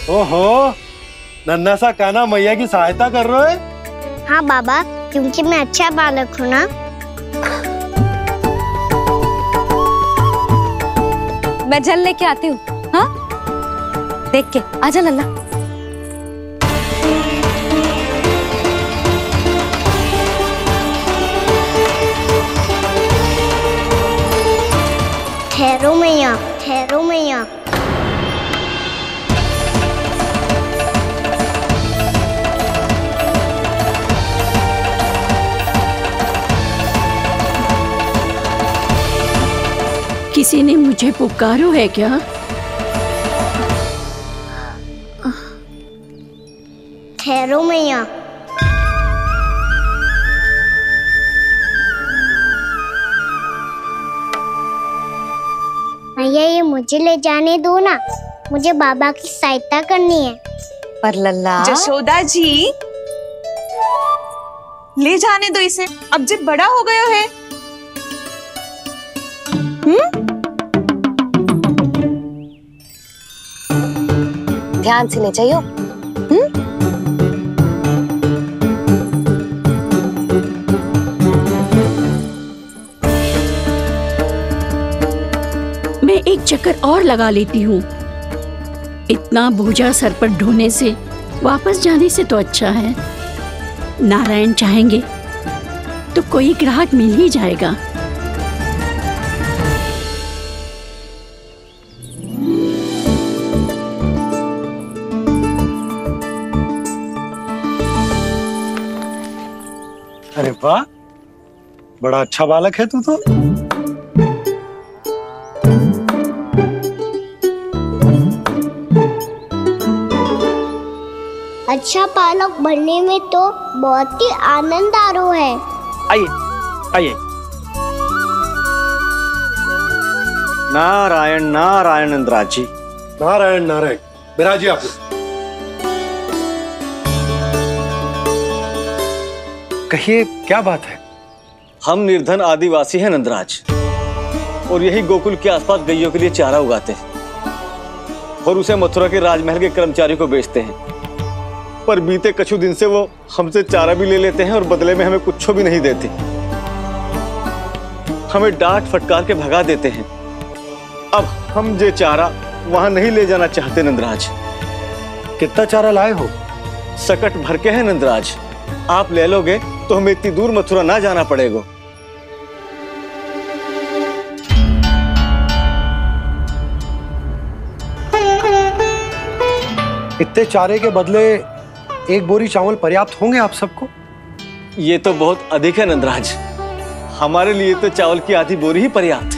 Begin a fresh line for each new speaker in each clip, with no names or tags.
ओहो, नन्हा सा कान्हा मैया की सहायता कर रहे हो?
हाँ बाबा, क्योंकि मैं अच्छा बालक हूँ ना।
मैं जल लेके आती हूँ। हाँ, देख के आजा लल्ला।
ठहरो मैया, ठहरो मैया।
किसी ने मुझे पुकारो है क्या?
ठहरो मैया। मैया, ये मुझे ले जाने दो ना, मुझे बाबा की सहायता करनी है।
पर लल्ला।
जशोदा जी, ले जाने दो इसे, अब जब बड़ा हो गया है।
ध्यान से ले जाइयो।
मैं एक चक्कर और लगा लेती हूँ। इतना बोझा सर पर ढोने से वापस जाने से तो अच्छा है। नारायण चाहेंगे तो कोई ग्राहक मिल ही जाएगा।
अरे वाह, बड़ा अच्छा बालक है तू तो।
अच्छा बालक बनने में तो बहुत ही आनंद आ रहा है।
आइए आइए। नारायण नारायण नंदराज जी। नारायण नारायण। बिराजिए आप। कहिए, क्या बात है?
हम निर्धन आदिवासी हैं नंदराज, और यही गोकुल के आसपास गैयों के लिए चारा उगाते हैं और उसे मथुरा के राजमहल के कर्मचारियों को बेचते हैं। पर बीते कुछ दिन से वो हमसे चारा भी ले लेते हैं और बदले में हमें कुछ भी नहीं देते। हमें डांट फटकार के भगा देते हैं। अब हम ये चारा वहां नहीं ले जाना चाहते नंदराज।
कितना चारा लाए हो?
सकट भर के है नंदराज। आप ले लोगे तो हमें इतनी दूर मथुरा ना जाना पड़ेगा।
इतने चारे के बदले एक बोरी चावल पर्याप्त होंगे आप सबको?
ये तो बहुत अधिक है नंदराज। हमारे लिए तो चावल की आधी बोरी ही पर्याप्त है।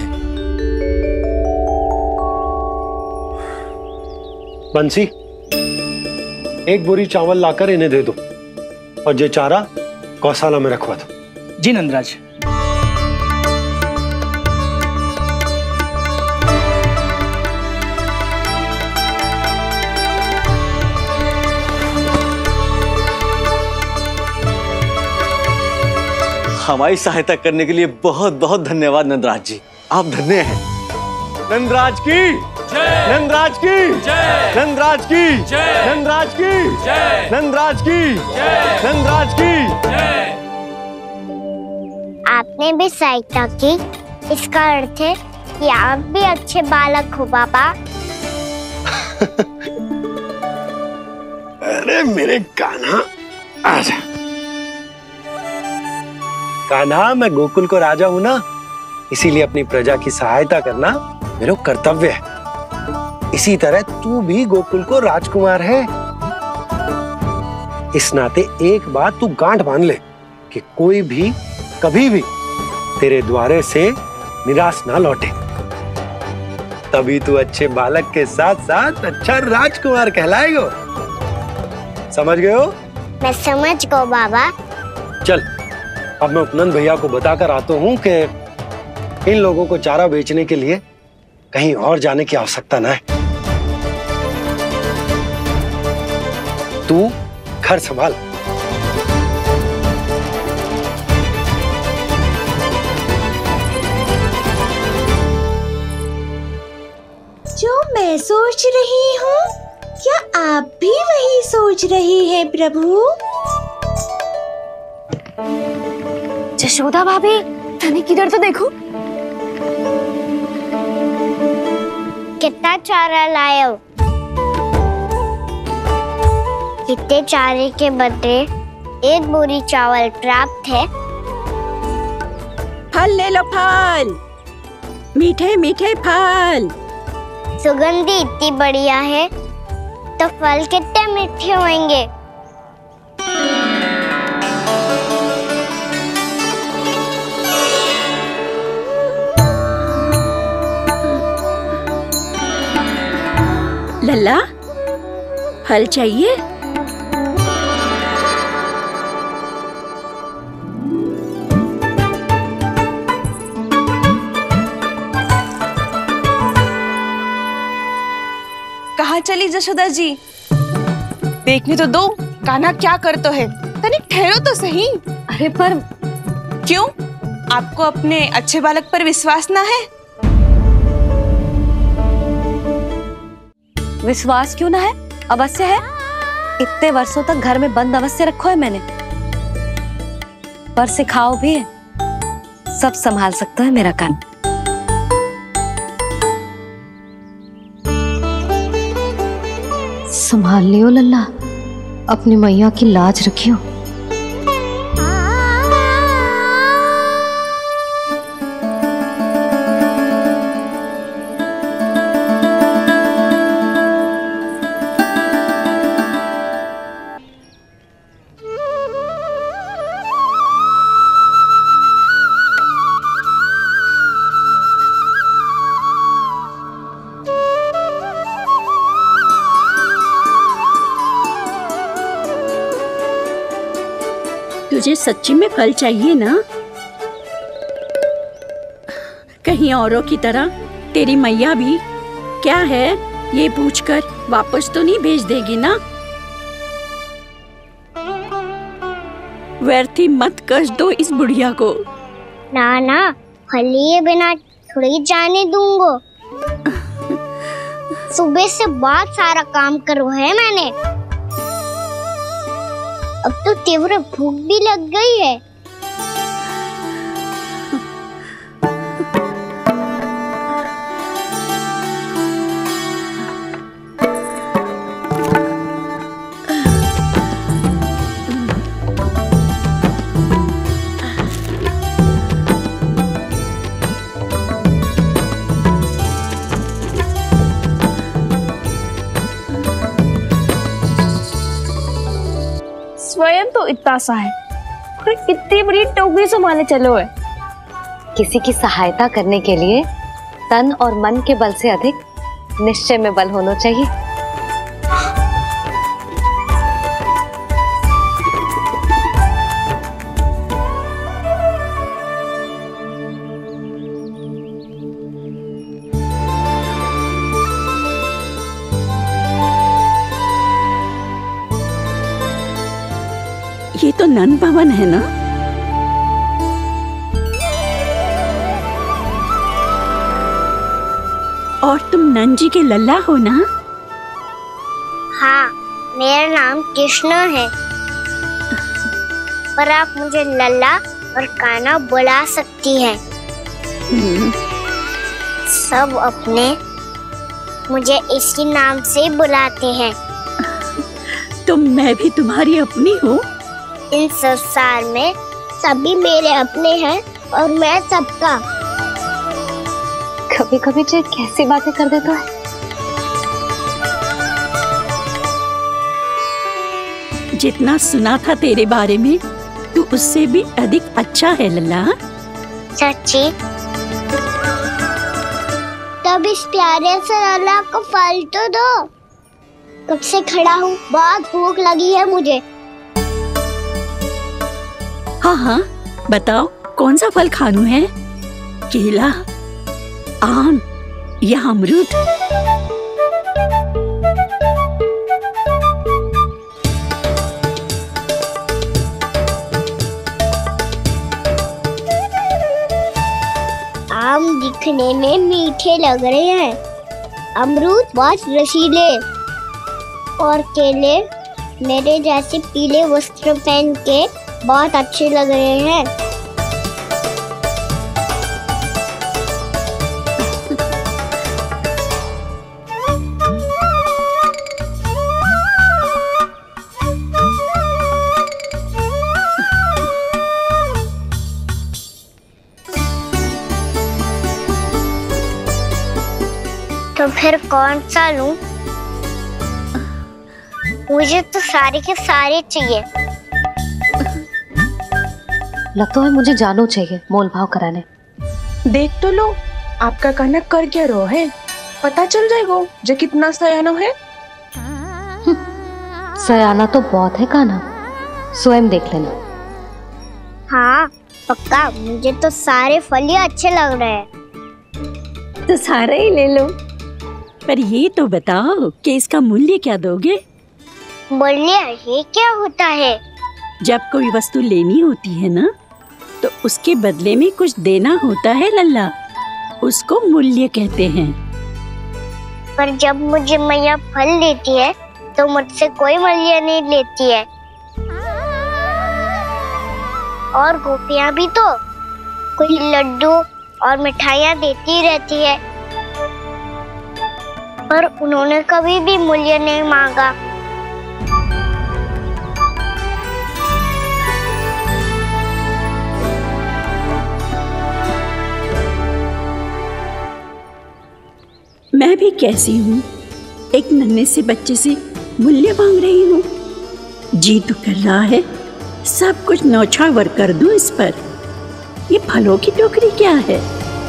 बंसी, एक बोरी चावल लाकर इन्हें दे दो और ये चारा गौशाला में रखवा दो।
जी नंदराज।
हमारी सहायता करने के लिए बहुत बहुत धन्यवाद नंदराज जी। आप धन्य हैं। नंदराज की जय, नंदराज की जय, नंदराज की जय, नंदराज की जय, नंदराज की जय, नंदराज की जय।
आपने भी सहायता की, इसका अर्थ है कि आप भी अच्छे बालक हो बाबा।
अरे मेरे कान्हा, आजा। कान्हा, मैं गोकुल को राजा हूं ना, इसीलिए अपनी प्रजा की सहायता करना मेरा कर्तव्य है। इसी तरह तू भी गोकुल को राजकुमार है। इस नाते एक बात तू गांठ बांध ले कि कोई भी कभी भी तेरे द्वारे से निराश ना लौटे। तभी तू अच्छे बालक के साथ साथ अच्छा राजकुमार कहलाएगा। समझ गए हो?
मैं समझ गया बाबा।
चल, अब मैं उपनंद भैया को बताकर आता हूँ कि इन लोगों को चारा बेचने के लिए कहीं और जाने की आवश्यकता ना है। तू घर संभाल।
जो मैं सोच रही हूँ, क्या
आप भी वही सोच रही है प्रभु?
जशोदा भाभी, तनिक इधर तो देखो।
कितना चारा लाए हो? कितने चारे के बदले 1 बोरी चावल प्राप्त है।
फल ले लो, फल, मीठे मीठे फल।
सुगंधी इतनी बढ़िया है तो फल कितने मीठे होंगे।
लल्ला, फल चाहिए?
कहाँ चली जशोदा जी? देखने तो दो कान्हा क्या करतो है। तनिक ठहरो तो सही।
अरे पर
क्यों? आपको अपने अच्छे बालक पर विश्वास ना है?
विश्वास क्यों ना है? अवश्य है। इतने वर्षों तक घर में बंद अवश्य रखो है मैंने, पर सिखाओ भी है। सब संभाल सकता है मेरा कान।
संभाल लियो लल्ला, अपनी मैया की लाज रखियो।
तुझे सच्ची में फल चाहिए ना? कहीं औरों की तरह तेरी मैया भी क्या है ये पूछकर वापस तो नहीं भेज देगी ना? व्यर्थ ही मत कष्ट दो इस बुढ़िया को।
ना ना, फल लिए बिना थोड़ी जाने दूंगो। सुबह से बहुत सारा काम करो है मैंने। अब तो तीव्र भूख भी लग गई है।
स्वयं तो इतना सा है, फिर इतनी बड़ी टोकरी संभाले चलो है।
किसी की सहायता करने के लिए तन और मन के बल से अधिक निश्चय में बल होना चाहिए।
ये तो नन भवन है ना? और तुम नन जी के लल्ला हो ना?
हाँ, मेरा नाम कृष्ण है, पर आप मुझे लल्ला और कान्हा बुला सकती हैं। सब अपने मुझे इसी नाम से बुलाते हैं।
तो मैं भी तुम्हारी अपनी हूँ।
इन संसार में सभी मेरे अपने हैं और मैं सबका।
कभी कभी जो कैसी बातें कर देता है।
जितना सुना था तेरे बारे में, तू उससे भी अधिक अच्छा है लल्ला।
सच्ची? तब इस प्यारे से लल्ला को फल तो दो। कब से खड़ा हूँ, बहुत भूख लगी है मुझे।
हाँ हाँ, बताओ कौन सा फल खानू है? केला, आम या अमरूद?
आम दिखने में मीठे लग रहे हैं, अमरूद बहुत रसीले, और केले मेरे जैसे पीले वस्त्र पहन के बहुत अच्छे लग रहे हैं। तो फिर कौन सा लूं? मुझे तो सारे के सारे चाहिए।
लगता है मुझे जानू चाहिए मोल भाव कराने।
देख तो लो आपका कहना कर क्या रो है, पता चल जाएगा जो कितना सयाना है।
सयाना तो बहुत है कान्हा, स्वयं देख लेना।
हाँ पक्का, मुझे तो सारे फल ही अच्छे लग रहे हैं।
तो सारा ही ले लो, पर ये तो बताओ कि इसका मूल्य क्या दोगे?
मूल्य ये क्या होता है?
जब कोई वस्तु लेनी होती है ना, तो उसके बदले में कुछ देना होता है लल्ला, उसको मूल्य कहते हैं।
पर जब मुझे मैया फल देती है तो मुझसे कोई मूल्य नहीं लेती है। और गोपियां भी तो कोई लड्डू और मिठाइयाँ देती रहती है, पर उन्होंने कभी भी मूल्य नहीं मांगा।
मैं भी कैसी हूँ, एक नन्हे से बच्चे से मूल्य मांग रही हूँ। जी तो कर रहा है सब कुछ न्यौछावर कर दूं इस पर। ये फलों की टोकरी क्या है?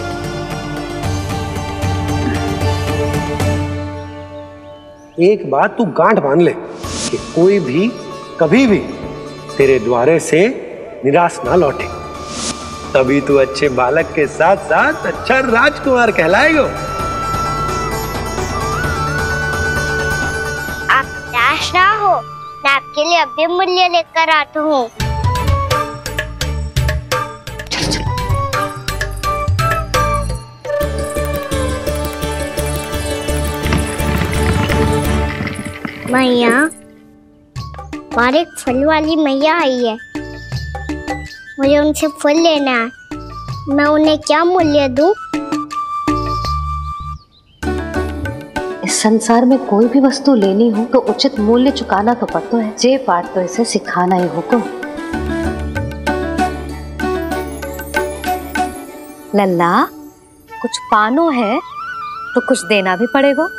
एक बात तू गांठ बांध ले कि कोई भी कभी भी तेरे द्वारे से निराश ना लौटे, तभी तू अच्छे बालक के साथ साथ अच्छा राजकुमार कहलाएगा।
आप निराश ना हो, मैं आपके लिए अभी मूल्य लेकर आता हूँ। मैया, हमारे एक फल वाली मैया आई है, मुझे उनसे फल लेना है। मैं उन्हें क्या मूल्य दूं?
इस संसार में कोई भी वस्तु लेनी हो तो उचित मूल्य चुकाना तो पड़ता है। जे पाठ तो इसे सिखाना ही हुक्म।
लल्ला, कुछ पानो है तो कुछ देना भी पड़ेगा।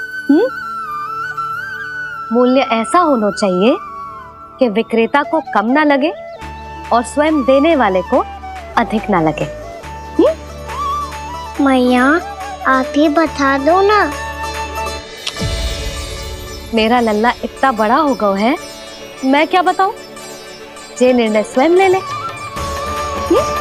मूल्य ऐसा होना चाहिए कि विक्रेता को कम ना लगे और स्वयं देने वाले को अधिक ना लगे।
मैया, आप ही बता दो ना।
मेरा लल्ला इतना बड़ा हो गया है, मैं क्या बताऊं? ये निर्णय स्वयं ले ले।